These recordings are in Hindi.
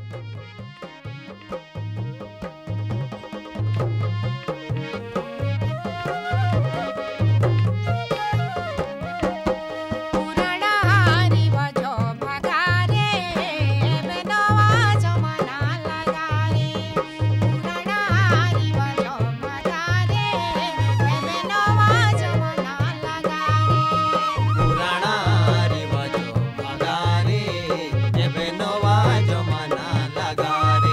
पुराना रिवाजो भगा रे, एबे नवा जमाना लगा रे।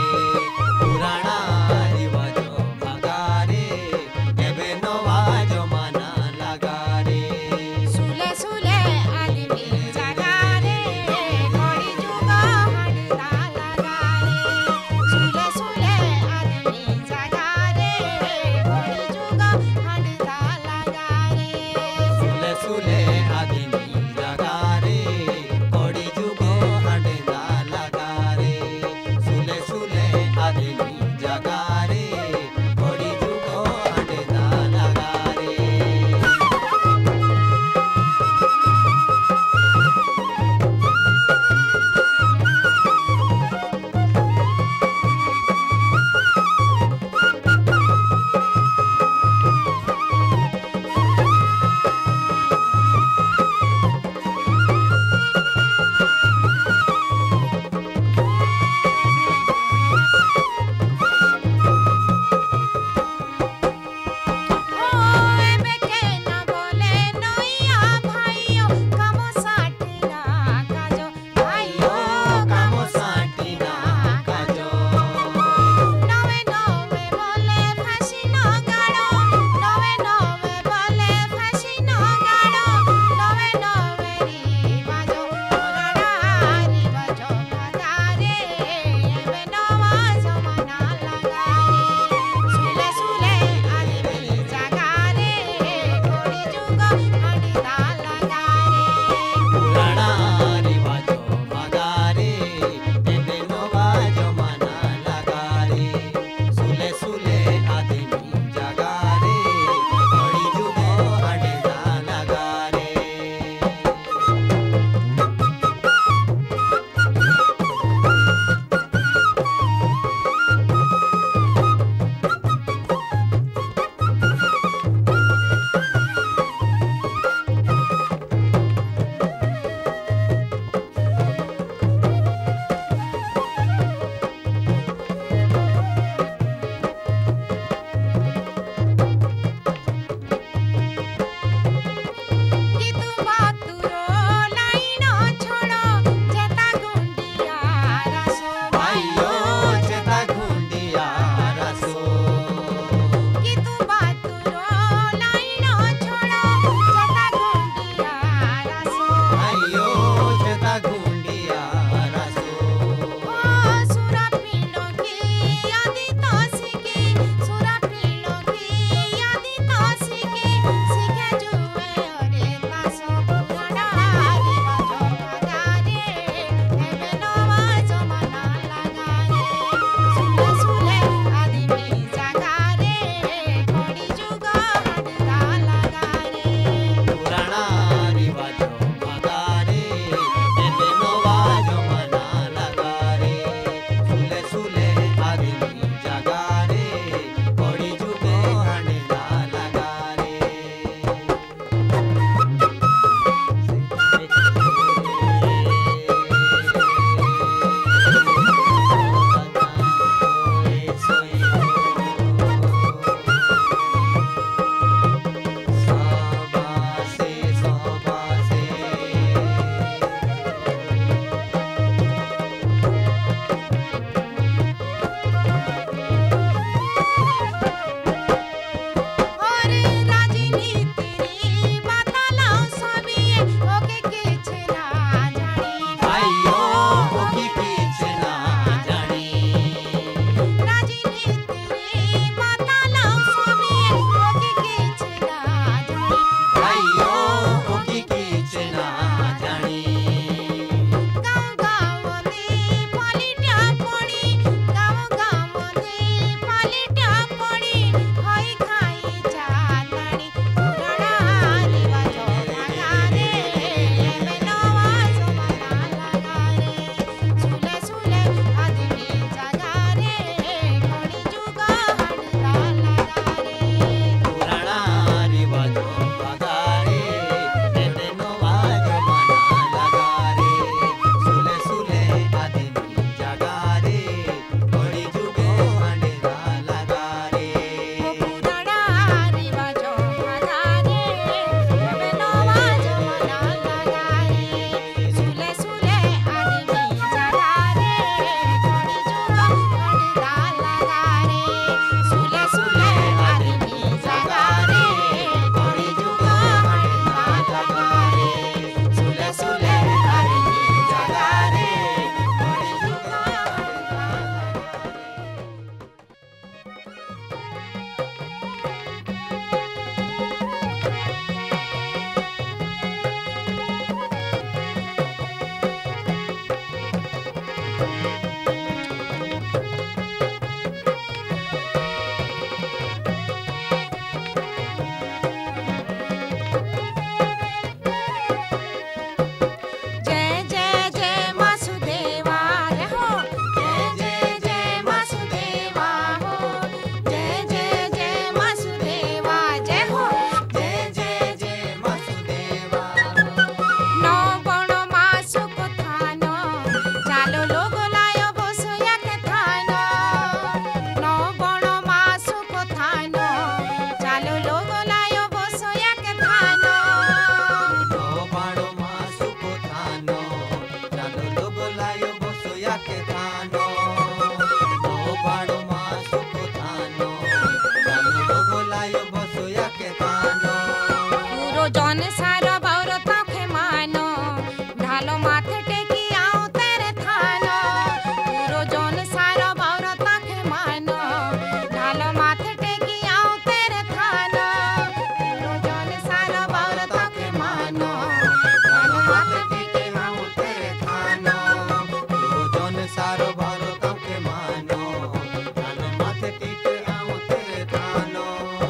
चालो लोगो लायो बसया के थानो नो बणो मासु को थानो चालो लोगो लायो बसया के थानो नो बणो मासु को थानो चालो लोगो लायो बसया के थानो नो बणो मासु को थानो चालो लोगो लायो बसया के थानो पूरो जन सारो बाउर ताखे मानो ढालो माथे टेकी आओ तेरे थानो पूरो जन सारो बाउर ताखे मानो ढालो माथे टेकी आओ तेरे थानो पूरो जन सारो बाउर ताखे मानो ढालो माथे टेकी आओ तेरे थानो पूरो जन सारो बारो ताके मानो चालो माथे टीके आओ तेरे थानो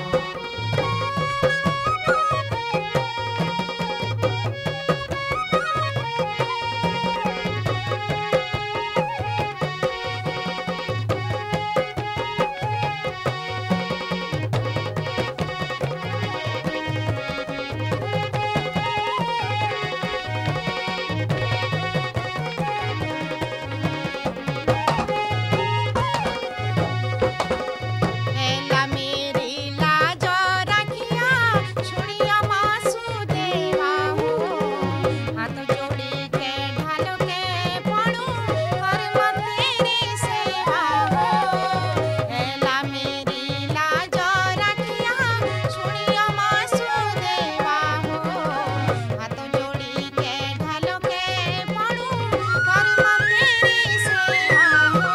एला मेरी लाजो रखिया छुड़िया मासु देवा हो हाथ जोड़ी के ढालो के पड़ू कर तेरी सेवा हो एला मेरी लाजो रखिया छुड़िया मासु देवा हो हाथ जोड़ी के ढालो के पड़ू कर तेरी सेवा हो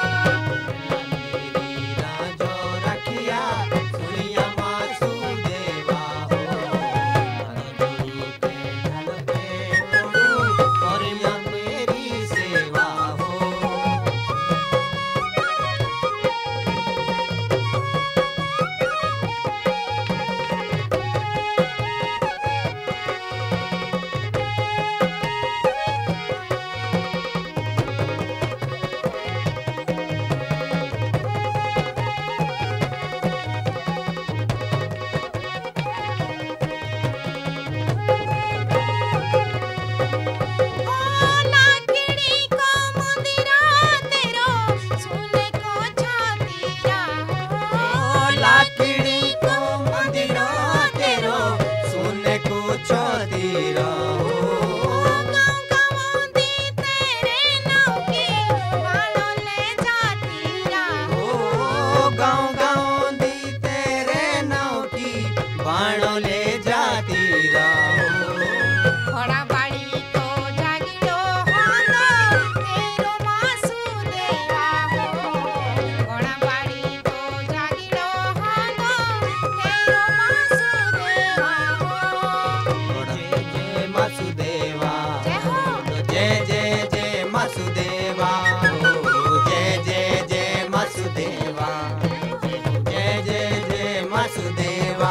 मेरी राजो रखिया सुनिया मासु देवा हो हरदोरी के ढल पे पड़ू करिया मेरी सेवा हो लाकड़ी को मंदिरा तेरो सोने को छातीरा हो लाकड़ी को मंदिरा तेरो सोने को छातीरा हो गाँव गाँवोंदी तेरे नाव की बालों ले जातीरा ओ गाँव गाँव दी तेरे नाव की बाणों ले जाती रहो घोड़ा बाड़ी को जागिलो हानो तेरो मासु देवा हो घोड़ा बाड़ी को जागिलो हानो तेरो मासु देवा हो जय जय मासुदेवा जय हो जय जय जय मासुदेवा जय जय जय मासुदेवा जय जय जय मासुदेवा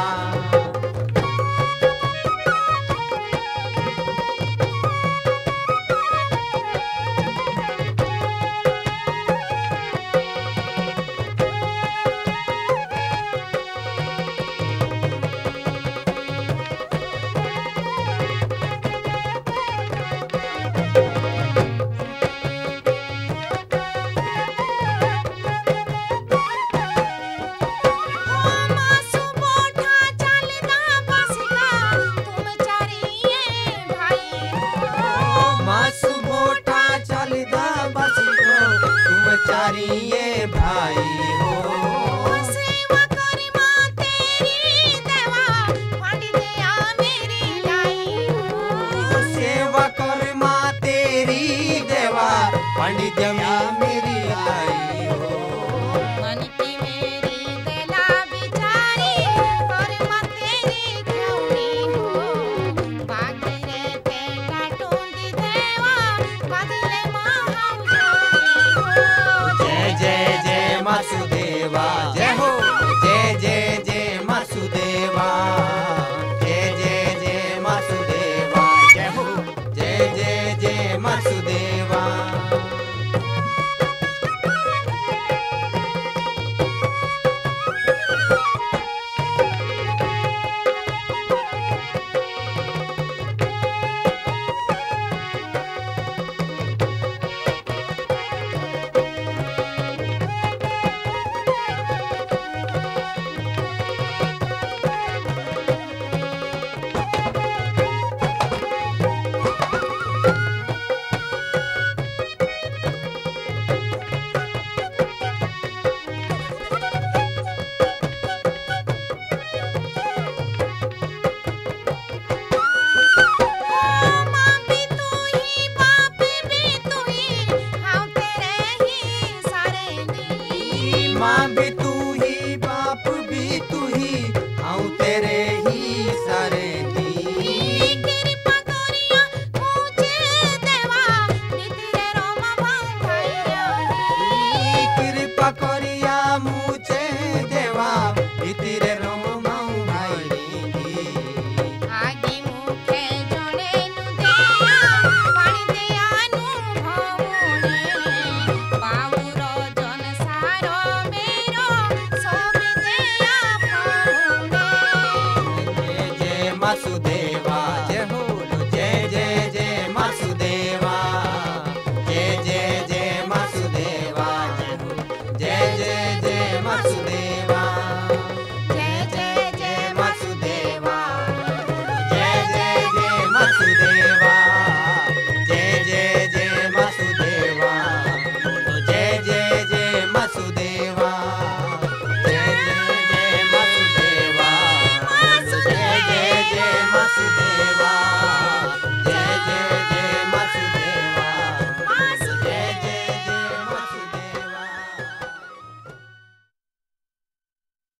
मासु बोठा चलदा बसगा तुम चारिये भाई हो मासु बोठा चलदा बसियो तुम चारिये भाई हो सेवा करी मां तेरी देवा फाड़ी दिया मेरी लाई हो सेवा कर माँ तेरी देवा पंडित मेरी लाई हो मन की मेरी दिला बिचारी कर मां तेरी क्योंनी हो बागरे ते काटूंदी देवा बदले मां हम जोड़ी हो जय जय जय मासुदेवा जय हो जय जय जय मासुदेवा जय जय जय मासुदेवा जय हो जय जय जय मासुदेवा माँ भी